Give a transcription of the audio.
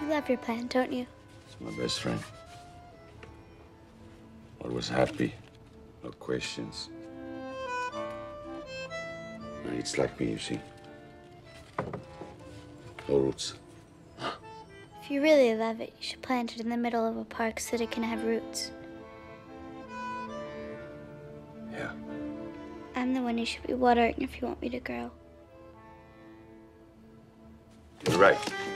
You love your plant, don't you? It's my best friend. Always happy, no questions. It's like me, you see. No roots. If you really love it, you should plant it in the middle of a park so that it can have roots. Yeah. I'm the one you should be watering if you want me to grow. You're right.